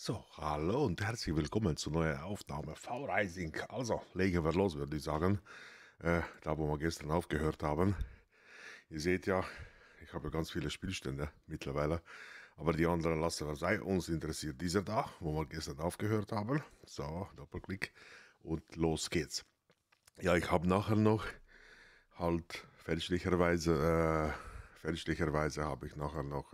So, hallo und herzlich willkommen zu neuer Aufnahme V-Rising. Also, legen wir los, würde ich sagen. Da, wo wir gestern aufgehört haben. Ihr seht ja, ich habe ja ganz viele Spielstände mittlerweile. Aber die anderen lassen wir sein. Uns interessiert dieser da, wo wir gestern aufgehört haben. So, Doppelklick und los geht's. Ja, ich habe nachher noch halt fälschlicherweise habe ich nachher noch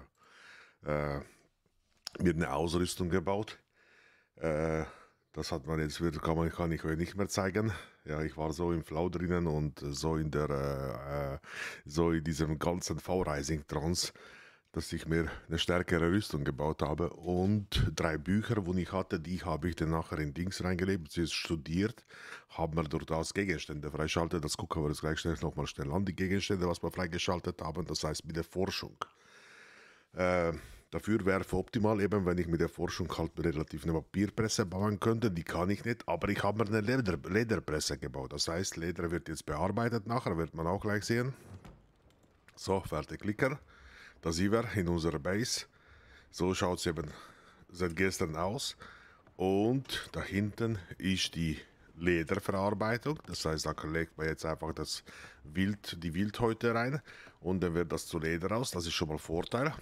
mir eine Ausrüstung gebaut. Äh, Das hat man jetzt wieder, kann ich euch nicht mehr zeigen. Ja, ich war so im Flow drinnen und so in diesem ganzen V-Rising-Trance, dass ich mir eine stärkere Rüstung gebaut habe und 3 Bücher, wo ich hatte, die habe ich dann nachher in Dings reingelegt, beziehungsweise studiert, haben wir durch das Gegenstände freischaltet. Das gucken wir uns gleich schnell nochmal schnell an, die Gegenstände, was wir freigeschaltet haben, das heißt mit der Forschung. Äh, Dafür wäre es optimal, eben wenn ich mit der Forschung halt relativ eine Papierpresse bauen könnte. Die kann ich nicht, aber ich habe mir eine Lederpresse gebaut. Das heißt, Leder wird jetzt bearbeitet nachher, wird man auch gleich sehen. So, fertig klicken. Da sind wir in unserer Base. So schaut es eben seit gestern aus. Und da hinten ist die Lederverarbeitung. Das heißt, da legt man jetzt einfach die Wildhäute rein und dann wird das zu Leder aus. Das ist schon mal Vorteil.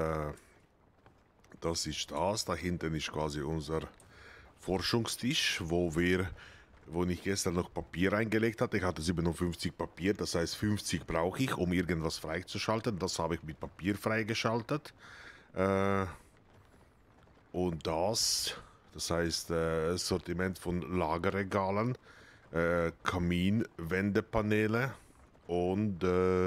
Das ist das. Da hinten ist quasi unser Forschungstisch, wo ich gestern noch Papier eingelegt hatte. Ich hatte 57 Papier, das heißt 50 brauche ich, um irgendwas freizuschalten. Das habe ich mit Papier freigeschaltet. Und das heißt Sortiment von Lagerregalen, Kaminwendepaneele und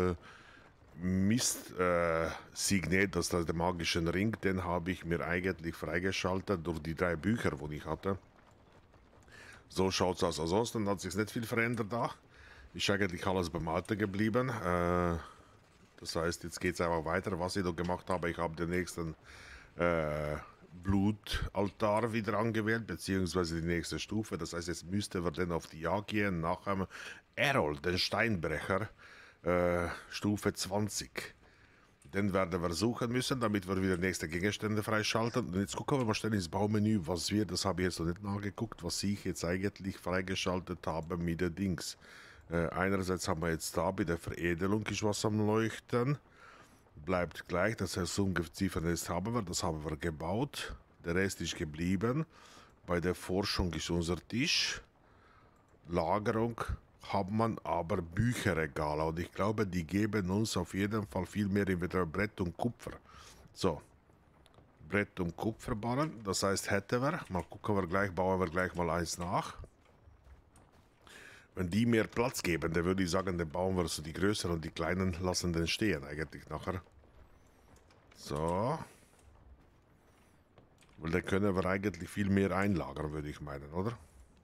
Mist-Signet, das ist der magischen Ring, den habe ich mir eigentlich freigeschaltet durch die 3 Bücher, die ich hatte. So schaut es aus. Ansonsten hat sich nicht viel verändert da. Ist eigentlich alles beim Alten geblieben. Das heißt, jetzt geht es einfach weiter. Was ich da gemacht habe, ich habe den nächsten Blutaltar wieder angewählt, beziehungsweise die nächste Stufe. Das heißt, jetzt müsste wir dann auf die Jagd gehen nach einem Errol, den Steinbrecher, Stufe 20. Den werden wir suchen müssen, damit wir wieder nächste Gegenstände freischalten. Und jetzt gucken wir mal schnell ins Baumenü, was wir, das habe ich jetzt noch nicht nachgeguckt, was ich jetzt eigentlich freigeschaltet habe mit den Dings. Einerseits haben wir jetzt da bei der Veredelung ist was am Leuchten. Bleibt gleich, das heißt Ungeziefer-Nest haben wir, das haben wir gebaut. Der Rest ist geblieben. Bei der Forschung ist unser Tisch. Lagerung hat man aber Bücherregale und ich glaube, die geben uns auf jeden Fall viel mehr in Brett und Kupfer. So, Brett und Kupfer bauen, das heißt hätten wir, mal gucken wir gleich, bauen wir gleich mal eins nach. Wenn die mehr Platz geben, dann würde ich sagen, dann bauen wir so die größeren und die kleinen lassen den stehen eigentlich nachher. So. Weil dann können wir eigentlich viel mehr einlagern, würde ich meinen, oder?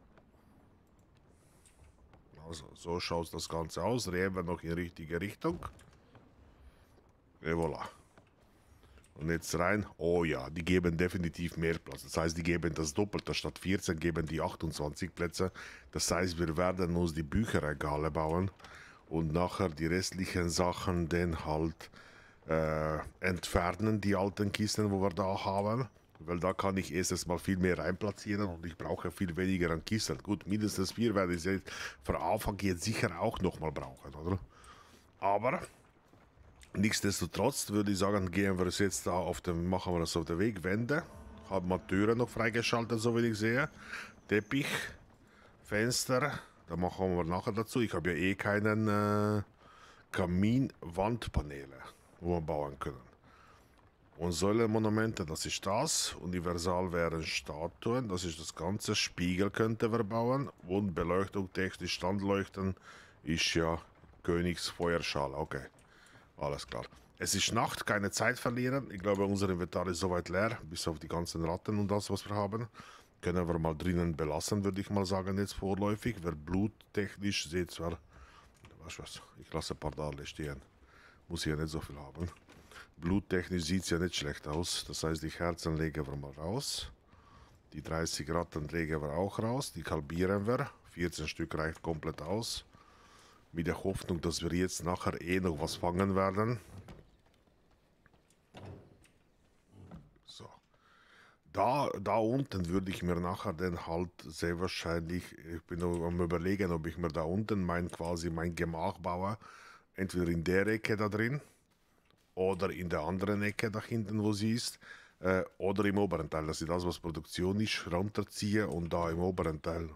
Also, so schaut das Ganze aus. Drehen wir noch in richtige Richtung. Et voilà. Und jetzt rein. Oh ja, die geben definitiv mehr Platz. Das heißt, die geben das Doppelte. Statt 14 geben die 28 Plätze. Das heißt, wir werden uns die Bücherregale bauen. Und nachher die restlichen Sachen dann halt entfernen, die alten Kisten, wo wir da haben. Weil da kann ich erstens mal viel mehr reinplatzieren und ich brauche viel weniger an Kisten. Gut, mindestens 4 werde ich jetzt für Anfang jetzt sicher auch nochmal brauchen, oder? Aber nichtsdestotrotz würde ich sagen, gehen wir es jetzt da machen wir das auf der Weg. Wände, haben wir Türen noch freigeschaltet, so wie ich sehe. Teppich, Fenster, da machen wir nachher dazu. Ich habe ja eh keinen Kaminwandpaneele, wo wir bauen können. Und Säulenmonumente, das ist das. Universal wären Statuen, das ist das Ganze. Spiegel könnte wir bauen. Und Beleuchtung, technisch Standleuchten ist ja Königsfeuerschale. Okay, alles klar. Es ist Nacht, keine Zeit verlieren. Ich glaube, unser Inventar ist soweit leer, bis auf die ganzen Ratten und das, was wir haben. Können wir mal drinnen belassen, würde ich mal sagen, jetzt vorläufig. Wer bluttechnisch sieht zwar, weißt du was, ich lasse ein paar da stehen. Muss ja nicht so viel haben. Bluttechnisch sieht es ja nicht schlecht aus. Das heißt, die Herzen legen wir mal raus. Die 30 Ratten legen wir auch raus. Die halbieren wir. 14 Stück reicht komplett aus. Mit der Hoffnung, dass wir jetzt nachher eh noch was fangen werden. So. Da unten würde ich mir nachher dann halt sehr wahrscheinlich, ich bin noch am Überlegen, ob ich mir da unten mein Gemach baue. Entweder in der Ecke da drin oder in der anderen Ecke da hinten, wo sie ist. Oder im oberen Teil, dass ich das, was Produktion ist, runterziehe und da im oberen Teil.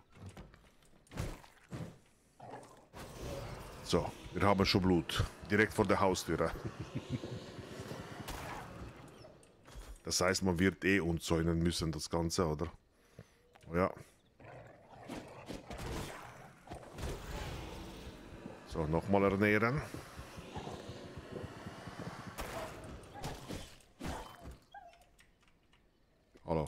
So, wir haben schon Blut. Direkt vor der Haustür. Das heißt, man wird eh umzäunen müssen, das Ganze, oder? Ja. So, nochmal ernähren. Hallo.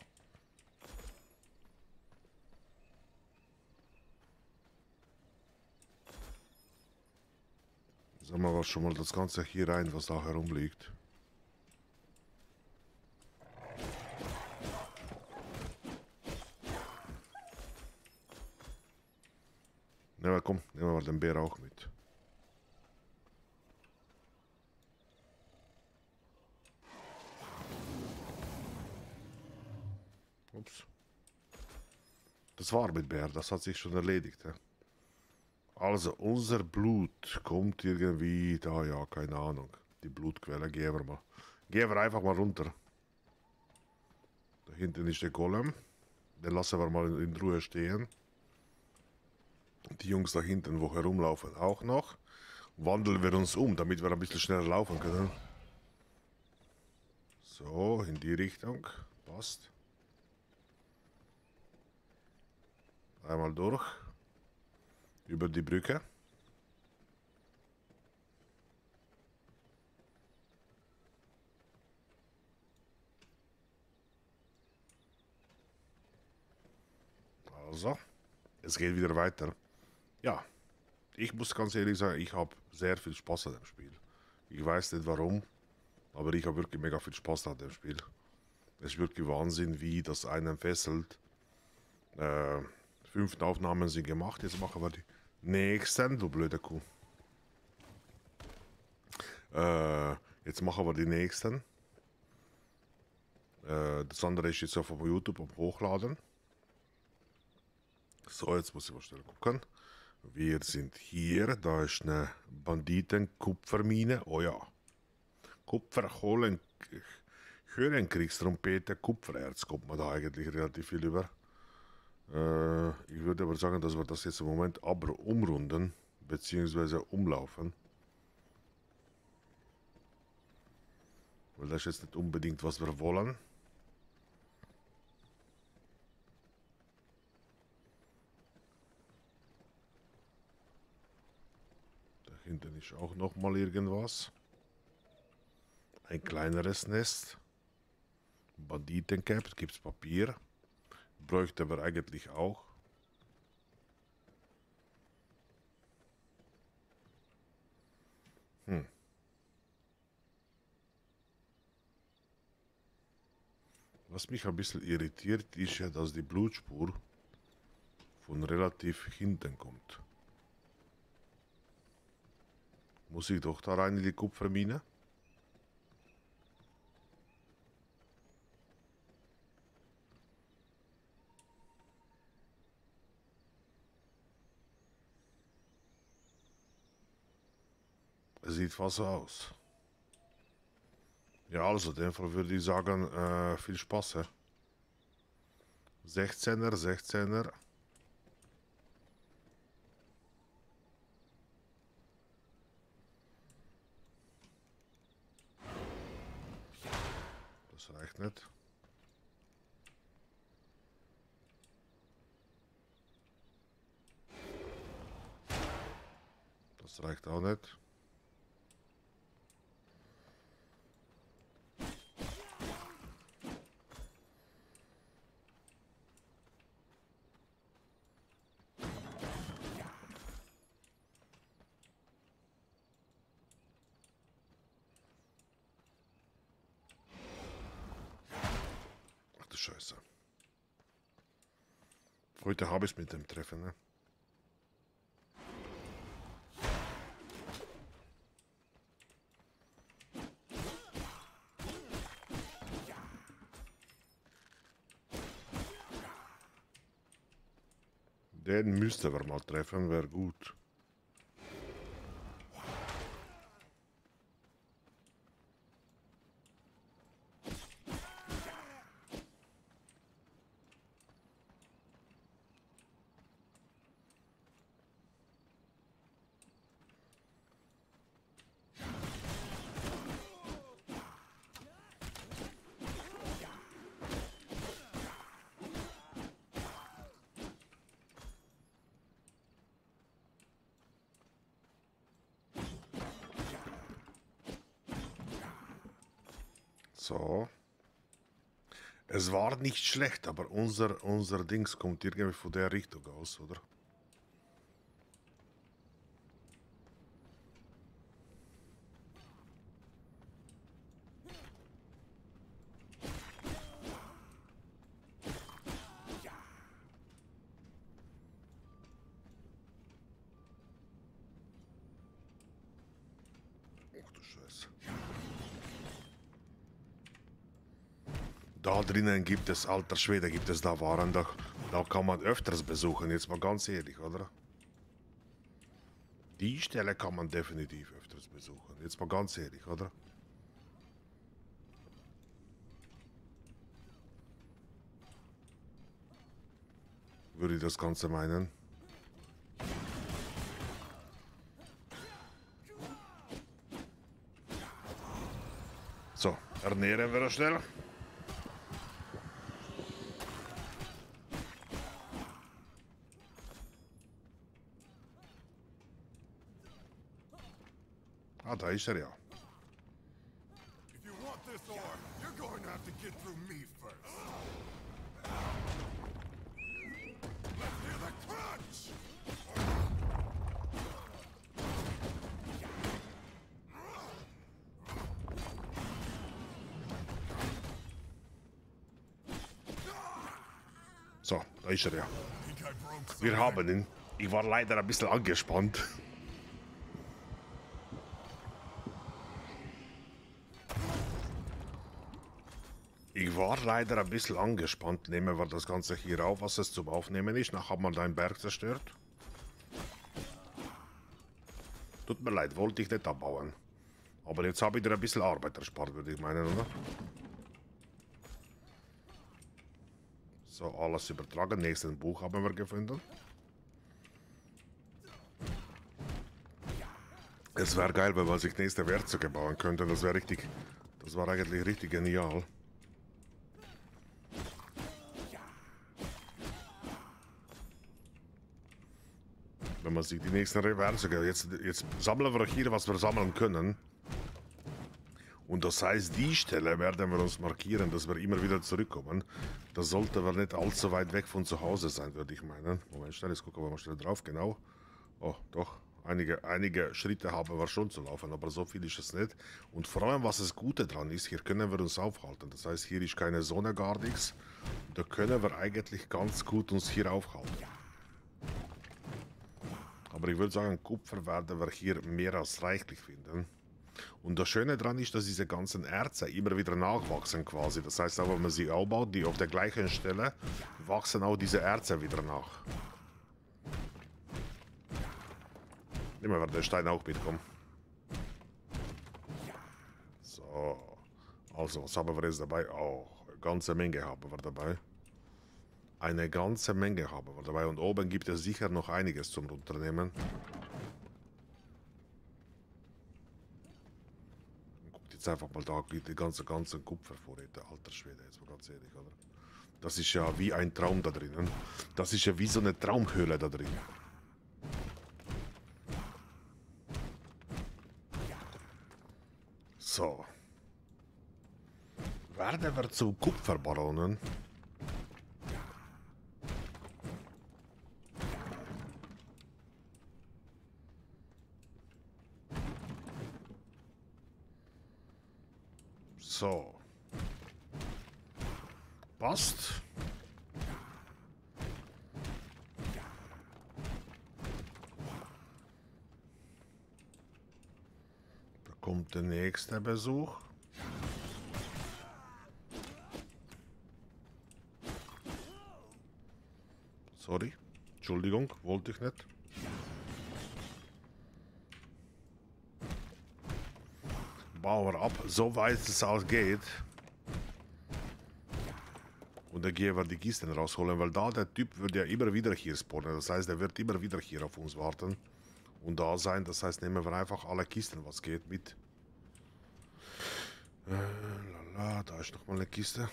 Sagen wir was schon mal das Ganze hier rein, was da herumliegt. Ja, komm, nehmen wir mal den Bär auch mit. Ups. Das war mit Bär, das hat sich schon erledigt. Ja. Also, unser Blut kommt irgendwie da, ja, keine Ahnung. Die Blutquelle, gehen wir mal. Gehen wir einfach mal runter. Da hinten ist der Golem. Den lassen wir mal in Ruhe stehen. Die Jungs da hinten, wo herumlaufen, auch noch. Wandeln wir uns um, damit wir ein bisschen schneller laufen können. So, in die Richtung. Passt. Einmal durch. Über die Brücke. Also, es geht wieder weiter. Ja, ich muss ganz ehrlich sagen, ich habe sehr viel Spaß an dem Spiel. Ich weiß nicht warum, aber ich habe wirklich mega viel Spaß an dem Spiel. Es ist wirklich Wahnsinn, wie das einen fesselt. 5 Aufnahmen sind gemacht, jetzt machen wir die nächsten, du blöde Kuh. Jetzt machen wir die nächsten. Das andere ist jetzt auf YouTube am Hochladen. So, jetzt muss ich mal schnell gucken. Wir sind hier, da ist eine Banditen-Kupfermine. Oh ja. Kupfer, Kohlen, Höhenkriegstrompete, Kupfererz kommt man da eigentlich relativ viel über. Ich würde aber sagen, dass wir das jetzt im Moment aber umrunden, beziehungsweise umlaufen. Weil das ist jetzt nicht unbedingt, was wir wollen. Da hinten ist auch noch mal irgendwas. Ein kleineres Nest. Banditencap, gibt es Papier. Bräuchte aber eigentlich auch. Was mich ein bisschen irritiert, ist ja, dass die Blutspur von relativ hinten kommt. Muss ich doch da rein in die Kupfermine? Sieht fast so aus. Ja, also in dem Fall würde ich sagen, viel Spaß. 16er, 16er. Das reicht nicht. Das reicht auch nicht. Ach du Scheiße. Heute habe ich es mit dem Treffen, ne? Den müssten wir mal treffen, wäre gut. So. Es war nicht schlecht, aber unser Dings kommt irgendwie von der Richtung aus, oder? Ach du Scheiße. Da drinnen gibt es, alter Schwede, gibt es da Waren, da kann man öfters besuchen, jetzt mal ganz ehrlich, oder? Die Stelle kann man definitiv öfters besuchen, jetzt mal ganz ehrlich, oder? Würde ich das Ganze meinen. So, ernähren wir das schnell. Ah, da ist er ja. If you want this ore, you're going to have to get through me first. Let's hear the crunch! So, da ist er ja. Think I broke Wir something? haben ihn. Ich war leider ein bisschen angespannt. Ich war leider ein bisschen angespannt. Nehmen wir das Ganze hier auf, was es zum Aufnehmen ist. Nachher hat man den Berg zerstört. Tut mir leid, wollte ich nicht abbauen. Aber jetzt habe ich dir ein bisschen Arbeit erspart, würde ich meinen, oder? So, alles übertragen. Nächsten Buch haben wir gefunden. Es wäre geil, wenn man sich nächste Werkzeuge bauen könnte. Das wäre richtig. Das war eigentlich richtig genial. Wenn man sich die nächsten Werkzeuge. Jetzt sammeln wir hier, was wir sammeln können. Und das heißt, die Stelle werden wir uns markieren, dass wir immer wieder zurückkommen. Das sollte aber nicht allzu weit weg von zu Hause sein, würde ich meinen. Moment, schnell, jetzt gucken wir mal schnell drauf, genau. Oh, doch, einige Schritte haben wir schon zu laufen, aber so viel ist es nicht. Und vor allem, was das Gute dran ist, hier können wir uns aufhalten. Das heißt, hier ist keine Sonne, gar nichts. Da können wir eigentlich ganz gut uns hier aufhalten. Aber ich würde sagen, Kupfer werden wir hier mehr als reichlich finden. Und das Schöne daran ist, dass diese ganzen Erze immer wieder nachwachsen quasi. Das heißt, auch wenn man sie aufbaut, die auf der gleichen Stelle, wachsen auch diese Erze wieder nach. Nehmen wir den Stein auch mitkommen. So. Also, was haben wir jetzt dabei? Oh, eine ganze Menge haben wir dabei. Eine ganze Menge haben wir dabei. Und oben gibt es sicher noch einiges zum Runternehmen. Jetzt einfach mal da die ganzen Kupfervorräte, alter Schwede, jetzt mal ganz ehrlich, oder? Das ist ja wie ein Traum da drinnen. Das ist ja wie so eine Traumhöhle da drin. So. Werden wir zu Kupferbaronen? So. Passt. Da kommt der nächste Besuch. Sorry. Entschuldigung, wollte ich nicht. Bauen wir ab, so weit es ausgeht. Und dann gehen wir die Kisten rausholen, weil da der Typ wird ja immer wieder hier spawnen. Das heißt, er wird immer wieder hier auf uns warten und da sein. Das heißt, nehmen wir einfach alle Kisten, was geht, mit. Lala, da ist nochmal eine Kiste.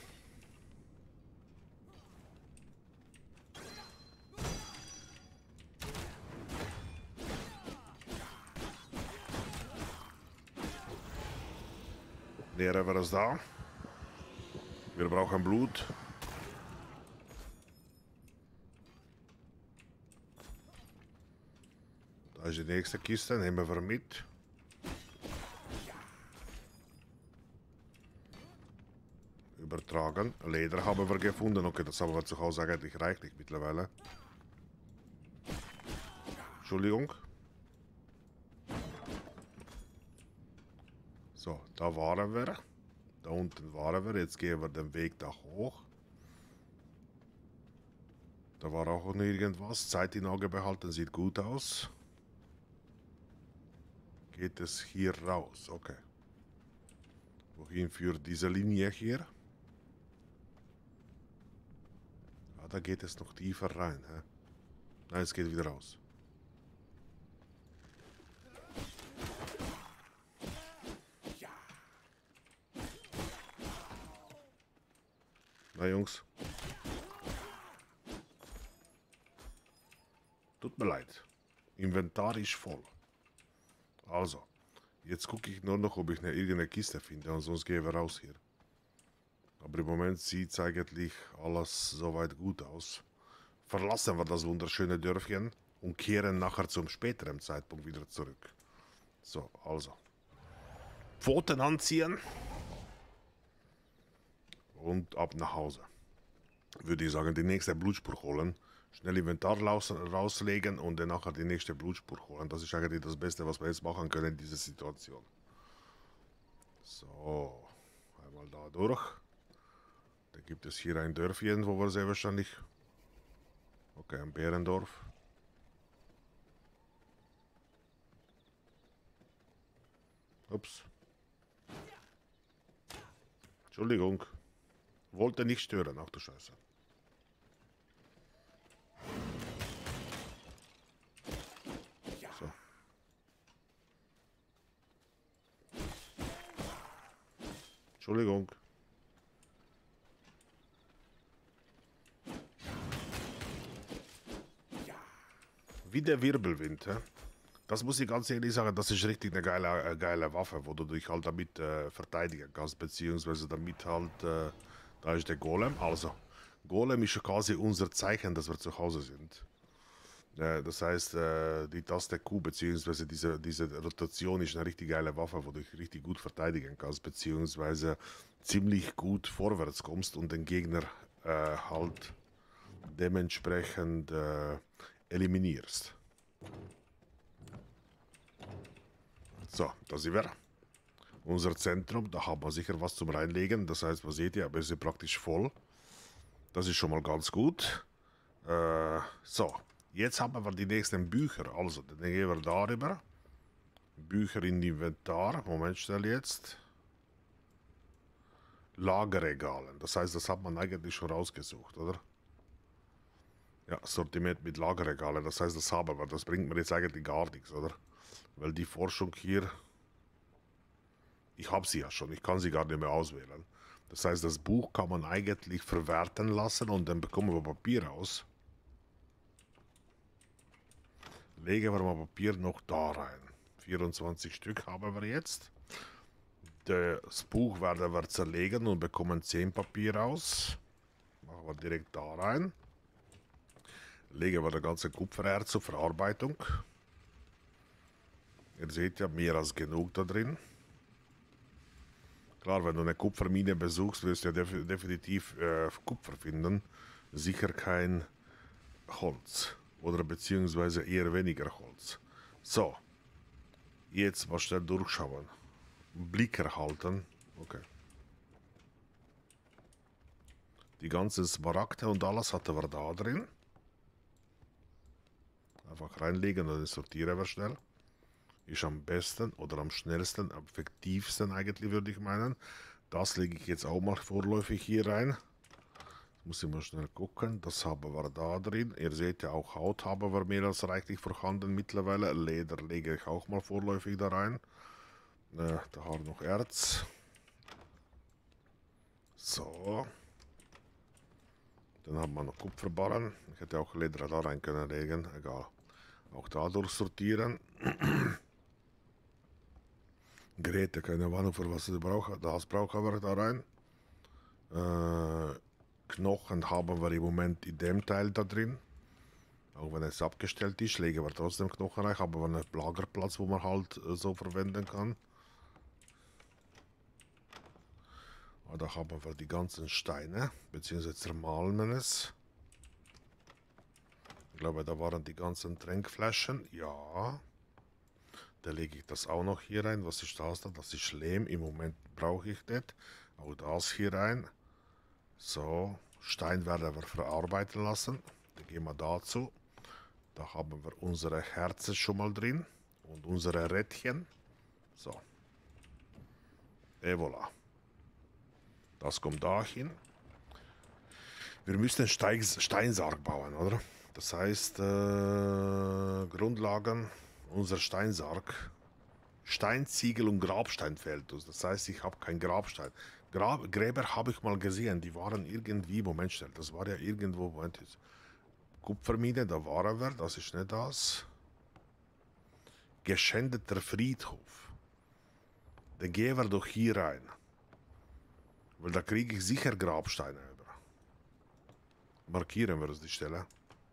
Leeren wir das da. Wir brauchen Blut. Da ist die nächste Kiste, nehmen wir mit. Übertragen. Leder haben wir gefunden. Okay, das haben wir zu Hause eigentlich reichlich mittlerweile. Entschuldigung. So, da waren wir. Da unten waren wir. Jetzt gehen wir den Weg da hoch. Da war auch noch irgendwas. Zeit im Auge behalten, sieht gut aus. Geht es hier raus? Okay. Wohin führt diese Linie hier? Ah, da geht es noch tiefer rein. Hä? Nein, es geht wieder raus. Na Jungs. Tut mir leid. Inventar ist voll. Also, jetzt gucke ich nur noch, ob ich irgendeine Kiste finde, und sonst gehen wir raus hier. Aber im Moment sieht es eigentlich alles soweit gut aus. Verlassen wir das wunderschöne Dörfchen und kehren nachher zum späteren Zeitpunkt wieder zurück. So, also. Pfoten anziehen. Und ab nach Hause. Würde ich sagen, die nächste Blutspur holen. Schnell Inventar rauslegen und dann nachher die nächste Blutspur holen. Das ist eigentlich das Beste, was wir jetzt machen können in dieser Situation. So, einmal da durch. Dann gibt es hier ein Dörfchen, wo wir sehr wahrscheinlich... Okay, ein Bärendorf. Ups. Entschuldigung. Wollte nicht stören, ach du Scheiße. So. Entschuldigung. Wie der Wirbelwind, hä? Das muss ich ganz ehrlich sagen, das ist richtig eine geile Waffe, wo du dich halt damit verteidigen kannst, beziehungsweise damit halt, da ist der Golem. Also, Golem ist quasi unser Zeichen, dass wir zu Hause sind. Das heißt, die Taste Q, beziehungsweise diese Rotation ist eine richtig geile Waffe, wo du dich richtig gut verteidigen kannst, beziehungsweise ziemlich gut vorwärts kommst und den Gegner halt dementsprechend eliminierst. So, da sind wir. Unser Zentrum, da haben wir sicher was zum Reinlegen. Das heißt, was seht ihr, aber es ist praktisch voll. Das ist schon mal ganz gut. So, jetzt haben wir die nächsten Bücher. Also, dann gehen wir darüber. Bücher in Inventar. Moment, schnell jetzt. Lagerregalen. Das heißt, das hat man eigentlich schon rausgesucht, oder? Ja, Sortiment mit Lagerregalen. Das heißt, das haben wir. Das bringt mir jetzt eigentlich gar nichts, oder? Weil die Forschung hier... Ich habe sie ja schon. Ich kann sie gar nicht mehr auswählen. Das heißt, das Buch kann man eigentlich verwerten lassen und dann bekommen wir Papier raus. Legen wir mal Papier noch da rein. 24 Stück haben wir jetzt. Das Buch werden wir zerlegen und bekommen 10 Papier raus. Machen wir direkt da rein. Legen wir das ganze Kupfererz zur Verarbeitung. Ihr seht ja, mehr als genug da drin. Klar, wenn du eine Kupfermine besuchst, wirst du ja definitiv Kupfer finden. Sicher kein Holz. Oder beziehungsweise eher weniger Holz. So. Jetzt mal schnell durchschauen. Blick erhalten. Okay. Die ganzen Smaragde und alles hatten wir da drin. Einfach reinlegen und dann sortieren wir schnell. Ist am besten oder am schnellsten, am effektivsten eigentlich, würde ich meinen. Das lege ich jetzt auch mal vorläufig hier rein. Muss ich mal schnell gucken. Das haben wir da drin. Ihr seht ja auch, Haut haben wir mehr als reichlich vorhanden mittlerweile. Leder lege ich auch mal vorläufig da rein. Da haben wir noch Erz. So. Dann haben wir noch Kupferbarren. Ich hätte auch Leder da rein können legen. Egal. Auch da durchsortieren. Geräte, keine Ahnung, für was ich brauche. Das brauchen wir da rein. Knochen haben wir im Moment in dem Teil da drin. Auch wenn es abgestellt ist, legen wir trotzdem Knochen rein. Haben wir einen Lagerplatz, wo man halt so verwenden kann. Da haben wir die ganzen Steine, beziehungsweise zermahlen es. Ich glaube, da waren die ganzen Tränkflaschen. Ja. Da lege ich das auch noch hier rein. Was ist das da? Das ist Lehm. Im Moment brauche ich nicht. Auch das hier rein. So. Stein werden wir verarbeiten lassen. Dann gehen wir dazu. Da haben wir unsere Herzen schon mal drin. Und unsere Rädchen. So. Et voilà. Das kommt dahin. Wir müssen einen Steinsarg bauen, oder? Das heißt, Grundlagen, unser Steinsarg. Steinziegel und Grabstein fehlt uns. Das heißt, ich habe keinen Grabstein. Gräber habe ich mal gesehen, die waren irgendwie, Moment schnell, das war ja irgendwo, Moment jetzt. Kupfermine, da waren wir, das ist nicht das. Geschändeter Friedhof. Dann gehen wir doch hier rein. Weil da kriege ich sicher Grabsteine über. Markieren wir uns die Stelle.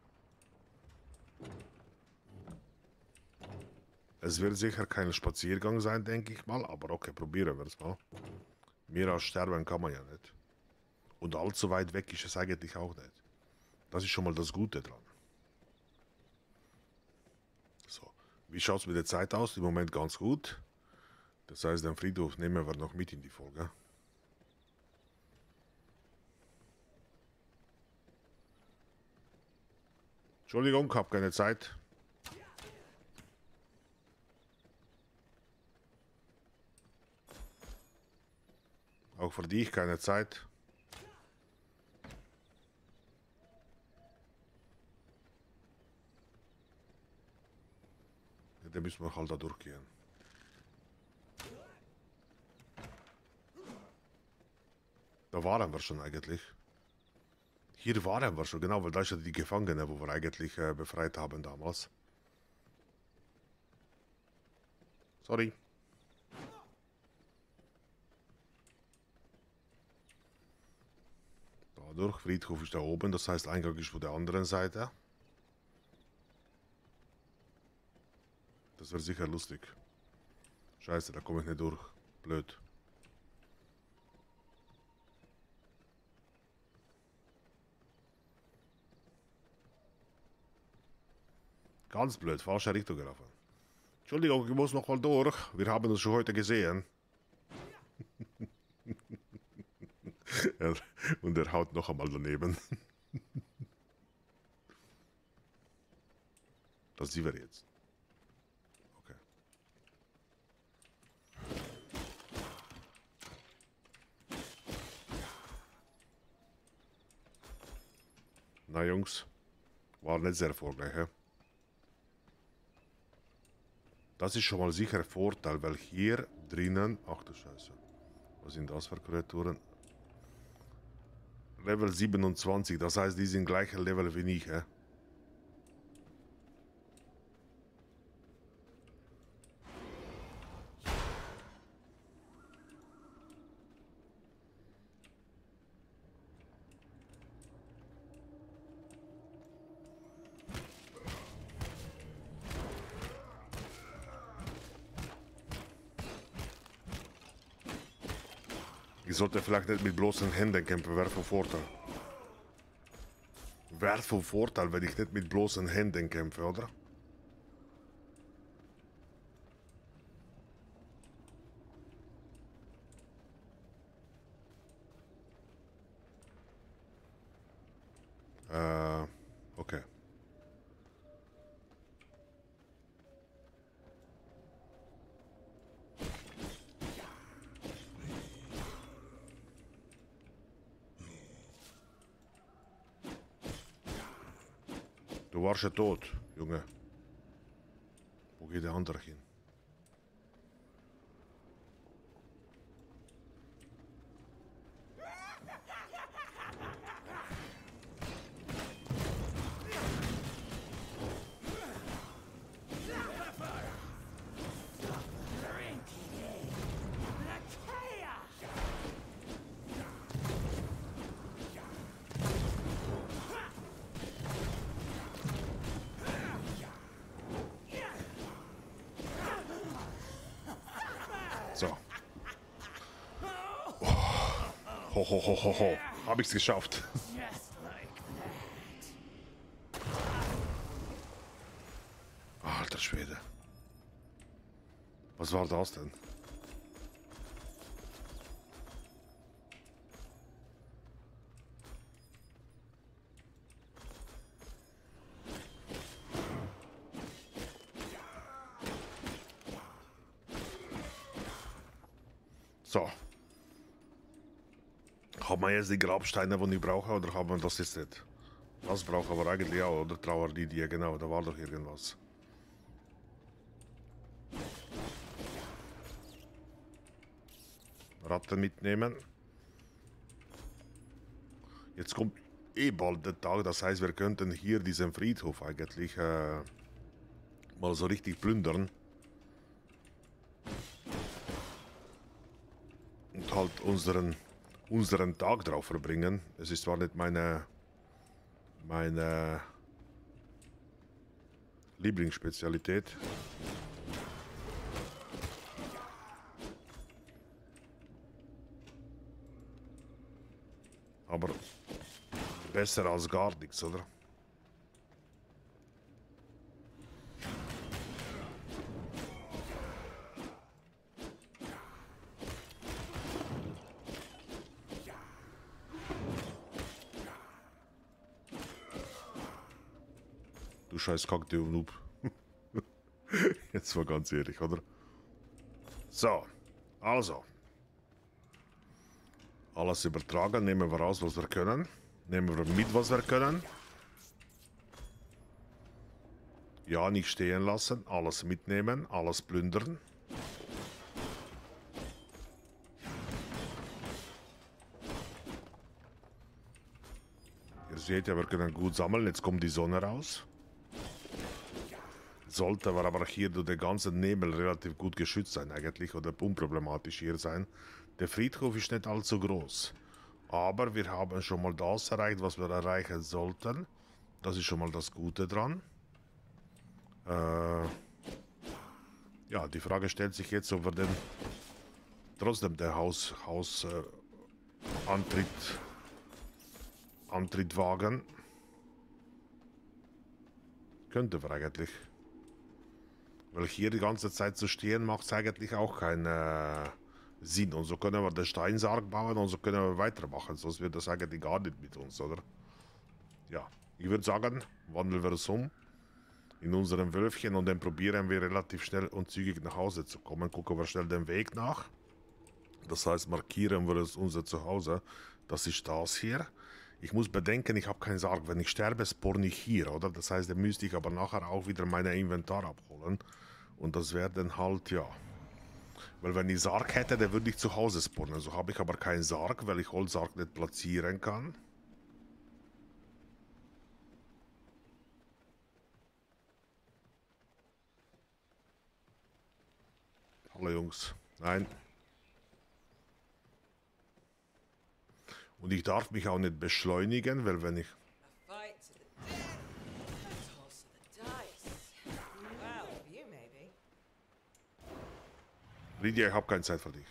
Es wird sicher kein Spaziergang sein, denke ich mal. Aber okay, probieren wir es mal. Mehr als sterben kann man ja nicht. Und allzu weit weg ist es eigentlich auch nicht. Das ist schon mal das Gute dran. So, wie schaut es mit der Zeit aus? Im Moment ganz gut. Das heißt, den Friedhof nehmen wir noch mit in die Folge. Entschuldigung, habe keine Zeit. Auch für dich keine Zeit. Ja, dann müssen wir halt da durchgehen. Da waren wir schon eigentlich. Hier waren wir schon, genau, weil da ist ja die Gefangene, wo wir eigentlich befreit haben damals. Sorry. Dadurch, Friedhof ist da oben, das heißt Eingang ist von der anderen Seite. Das wäre sicher lustig. Scheiße, da komme ich nicht durch. Blöd. Ganz blöd, falsche Richtung gelaufen. Entschuldigung, ich muss noch mal durch. Wir haben uns schon heute gesehen. Und er haut noch einmal daneben. Das sehen wir jetzt. Okay. Na Jungs, war nicht sehr erfolgreich, hä? Das ist schon mal sicher ein Vorteil, weil hier drinnen... Ach du Scheiße. Was sind das für Kreaturen? Level 27, das heißt, die sind gleicher Level wie ich, hä? Ich sollte vielleicht nicht mit bloßen Händen kämpfen, wäre von Vorteil. Wäre von Vorteil, wenn ich nicht mit bloßen Händen kämpfe, oder? Okay. Du warst ja tot, Junge. Wo geht der andere hin? So. Ho, ho, ho, ho, ho. Hab ich's geschafft. Alter Schwede. Was war das denn? So. Haben wir jetzt die Grabsteine, die ich brauche, oder haben wir das jetzt nicht? Das brauchen wir eigentlich auch, oder Trauerlilie, genau, da war doch irgendwas. Ratten mitnehmen. Jetzt kommt eh bald der Tag, das heißt, wir könnten hier diesen Friedhof eigentlich mal so richtig plündern. Und halt unseren Tag drauf verbringen. Es ist zwar nicht meine Lieblingsspezialität. Aber besser als gar nichts, oder? Du scheiß Kakteen-Noob. Jetzt mal ganz ehrlich, oder? So, also. Alles übertragen, nehmen wir raus, was wir können. Nehmen wir mit, was wir können. Ja, nicht stehen lassen, alles mitnehmen, alles plündern. Ihr seht ja, wir können gut sammeln, jetzt kommt die Sonne raus. Sollte aber hier durch den ganzen Nebel relativ gut geschützt sein eigentlich oder unproblematisch hier sein. Der Friedhof ist nicht allzu groß, aber wir haben schon mal das erreicht, was wir erreichen sollten. Das ist schon mal das Gute dran. Ja, die Frage stellt sich jetzt, ob wir denn trotzdem der Antritt wagen. Könnte wir eigentlich. Weil hier die ganze Zeit zu stehen, macht es eigentlich auch keinen Sinn. Und so können wir den Steinsarg bauen und so können wir weitermachen. Sonst wird das eigentlich gar nicht mit uns, oder? Ja, ich würde sagen, wandeln wir es um in unserem Wölfchen und dann probieren wir relativ schnell und zügig nach Hause zu kommen. Gucken wir schnell den Weg nach. Das heißt, markieren wir unser Zuhause. Das ist das hier. Ich muss bedenken, ich habe keinen Sarg. Wenn ich sterbe, spawne ich hier, oder? Das heißt, dann müsste ich aber nachher auch wieder mein Inventar abholen. Und das wäre dann halt, ja. Weil wenn ich Sarg hätte, dann würde ich zu Hause spawnen. So habe ich aber keinen Sarg, weil ich Holzsarg nicht platzieren kann. Hallo Jungs. Nein. Und ich darf mich auch nicht beschleunigen, weil wenn ich... Lydia, ich habe keine Zeit für dich.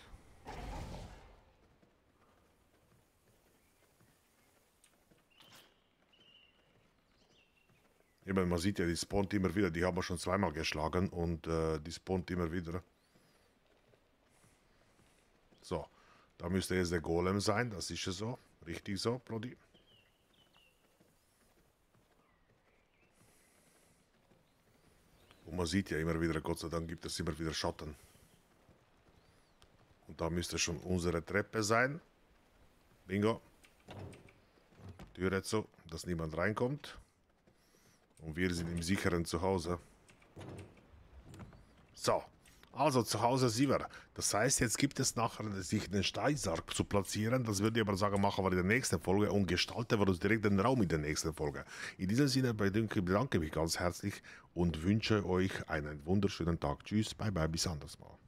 Eben, man sieht ja, die spawnt immer wieder. Die haben wir schon zweimal geschlagen und die spawnt immer wieder. So, da müsste jetzt der Golem sein. Das ist ja so. Richtig so, Brody. Und man sieht ja immer wieder, Gott sei Dank gibt es immer wieder Schatten. Und da müsste schon unsere Treppe sein. Bingo. Tür jetzt so, dass niemand reinkommt. Und wir sind im sicheren Zuhause. So, also zu Hause sind wir. Das heißt, jetzt gibt es nachher, sich den Steinsarg zu platzieren. Das würde ich aber sagen, machen wir in der nächsten Folge und gestalten wir uns direkt den Raum in der nächsten Folge. In diesem Sinne bedanke ich mich ganz herzlich und wünsche euch einen wunderschönen Tag. Tschüss, bye bye, bis anderes Mal.